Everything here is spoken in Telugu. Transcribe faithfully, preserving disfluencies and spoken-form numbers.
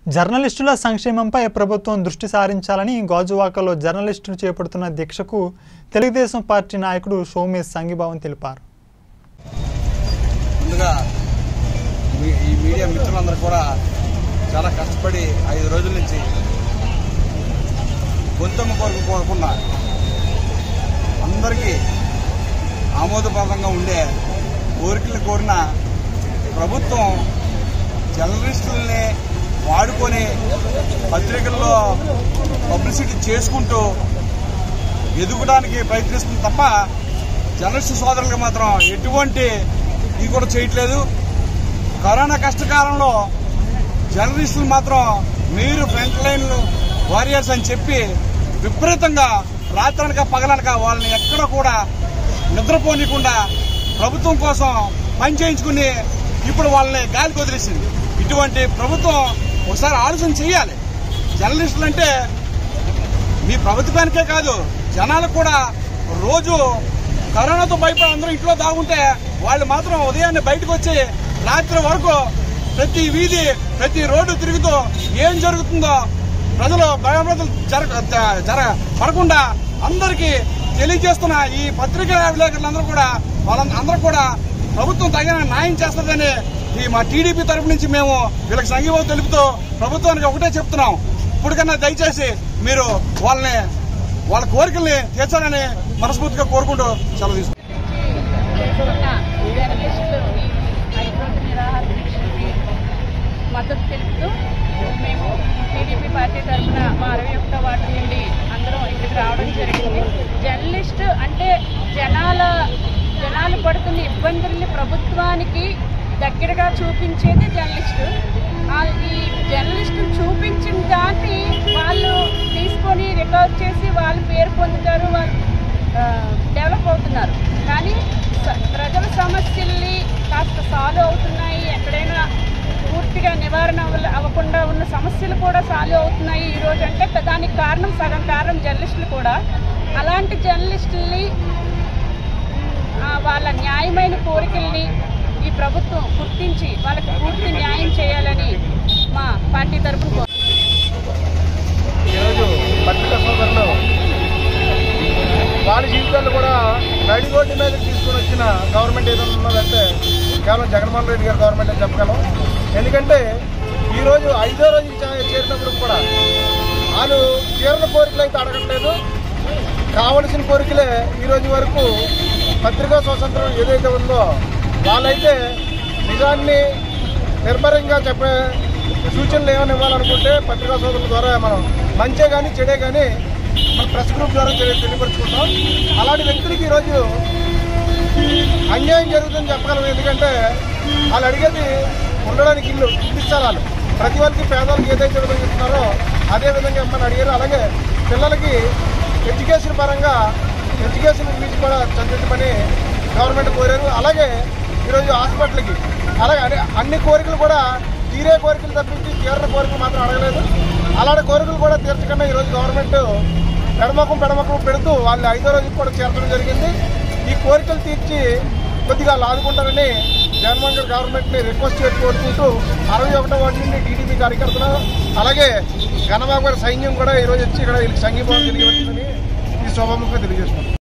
జర్నలిస్టుల సంక్షేమంపై ప్రభుత్వం దృష్టి సారించాలని గాజువాకలో జర్నలిస్టులు చేపడుతున్న దీక్షకు తెలుగుదేశం పార్టీ నాయకుడు సోమేష్ సంఘీభావం తెలిపారు. ముందుగా ఈ మీడియా మిత్రులందరూ కూడా చాలా కష్టపడి ఐదు రోజుల నుంచి గొంతమ్మ కొరకు కోరకుండా అందరికీ ఆమోదప్రదంగా ఉండే కోరికలు కోరిన ప్రభుత్వం జర్నలిస్టులని వాడుకొని పత్రికల్లో పబ్లిసిటీ చేసుకుంటూ ఎదుగడానికి ప్రయత్నిస్తుంది తప్ప జర్నలిస్టు సోదరులకు మాత్రం ఎటువంటి ఇది కూడా చేయట్లేదు. కరోనా కష్టకాలంలో జర్నలిస్టులు మాత్రం మీరు ఫ్రంట్ లైన్ వారియర్స్ అని చెప్పి విపరీతంగా రాత్రనక పగలనక వాళ్ళని ఎక్కడ కూడా నిద్రపోనీయకుండా ప్రభుత్వం కోసం పని చేయించుకుని ఇప్పుడు వాళ్ళని గాలికి వదిలేసింది. ఇటువంటి ప్రభుత్వం ఒకసారి ఆలోచన చేయాలి. జర్నలిస్టులు అంటే మీ ప్రభుత్వానికే కాదు జనాలకు కూడా రోజు కరోనాతో భయపడి అందరూ ఇంట్లో దాగుంటే వాళ్ళు మాత్రం ఉదయాన్నే బయటకు వచ్చి రాత్రి వరకు ప్రతి వీధి ప్రతి రోడ్డు తిరుగుతూ ఏం జరుగుతుందో ప్రజలు భయభ్రాంతులు జర జర పడకుండా అందరికీ తెలియజేస్తున్న ఈ పత్రికా విలేకరులందరూ కూడా వాళ్ళందరూ కూడా ప్రభుత్వం తగిన న్యాయం చేస్తుందని ఈ మా టీడీపీ తరఫు నుంచి మేము వీళ్ళకి సంఘీభావం తెలుపుతూ ప్రభుత్వానికి ఒకటే చెప్తున్నాం, ఇప్పటికన్నా దయచేసి మీరు వాళ్ళని వాళ్ళ కోరికల్ని తీర్చాలని మనస్ఫూర్తిగా కోరుకుంటూ సెలవు తీసుకుంటాం. మద్దతు తెలుపుతూ మేము టీడీపీ పార్టీ తరఫున మా అరవై ఒకటో వార్డు నుండి అందరం ఇక్కడికి రావడం జరిగింది. జర్నలిస్ట్ అంటే జనాల జనాలు పడుతున్న ఇబ్బందుల్ని ప్రభుత్వానికి దగ్గరగా చూపించేది జర్నలిస్టు. ఈ జర్నలిస్టు చూపించిన దాన్ని వాళ్ళు తీసుకొని రికవర్ చేసి వాళ్ళు పేరు పొందుతారు, వాళ్ళు డెవలప్ అవుతున్నారు. కానీ ప్రజల సమస్యల్ని కాస్త సాల్వ్ అవుతున్నాయి, ఎక్కడైనా పూర్తిగా నివారణ అవ్వకుండా ఉన్న సమస్యలు కూడా సాల్వ్ అవుతున్నాయి ఈరోజు అంటే దానికి కారణం సగం కారణం జర్నలిస్టులు కూడా. అలాంటి జర్నలిస్టుల్ని వాళ్ళ న్యాయమైన కోరికల్ని ఈ ప్రభుత్వం గుర్తించి వాళ్ళకి పూర్తి న్యాయం చేయాలని మా పార్టీ తరఫున ఈరోజు పత్రికా సోదరులు వాళ్ళ జీవితాలు కూడా నడి రోడ్డు మీద తీసుకుని వచ్చిన గవర్నమెంట్ ఏదైనా ఉన్నదంటే కేవలం జగన్మోహన్ రెడ్డి గారి గవర్నమెంట్ అని చెప్పగలం. ఎందుకంటే ఈరోజు ఐదో రోజు చేరినప్పుడు కూడా వాళ్ళు తీరని కోరికలు అయితే అడగట్లేదు, కావలసిన కోరికలే ఈరోజు వరకు పత్రికా స్వాతంత్రం ఏదైతే ఉందో వాళ్ళైతే నిజాన్ని నిర్భయంగా చెప్పే సూచనలు ఏమైనా ఇవ్వాలనుకుంటే పత్రికా సోదరుల ద్వారా మనం మంచే కానీ చెడే కానీ మన ప్రెస్ గ్రూప్ ద్వారా తెలియపరుచుకుంటాం. అలాంటి వ్యక్తులకి ఈరోజు అన్యాయం జరుగుతుందని చెప్పగలం. ఎందుకంటే వాళ్ళు అడిగేది ఉండడానికి ఇల్లు ఇప్పించాలి. ప్రతి వాళ్ళకి పేదవాళ్ళకి ఏదైతే విధంగా ఇస్తున్నారో అదే విధంగా ఇమ్మని అడిగారు. అలాగే పిల్లలకి ఎడ్యుకేషన్ పరంగా ఎడ్యుకేషన్ ఫీజు కూడా చదివించమని గవర్నమెంట్ కోరారు. అలాగే ఈరోజు హాస్పిటల్కి అలాగే అన్ని కోరికలు కూడా తీరే కోరికలు తప్పించి తీవ్ర కోరికలు మాత్రం అడగలేదు. అలాంటి కోరికలు కూడా తీర్చకుండా ఈరోజు గవర్నమెంట్ పెడమకం పెడమకం పెడుతూ వాళ్ళు ఐదో రోజుకి కూడా చేర్చడం జరిగింది. ఈ కోరికలు తీర్చి కొద్దిగా ఆదుకుంటారని జగన్మోహన్ రెడ్డి గవర్నమెంట్ని రిక్వెస్ట్ చేసి కోరుకుంటూ అరవై ఒకటో వార్డు నుండి టీడీపీ కార్యకర్తలు అలాగే ఘనబాబు గారి సైన్యం కూడా ఈరోజు వచ్చి ఇక్కడ వీళ్ళకి సంఘీభావం తెలియవచ్చిందని ఈ శోభముఖంగా తెలియజేస్తున్నారు.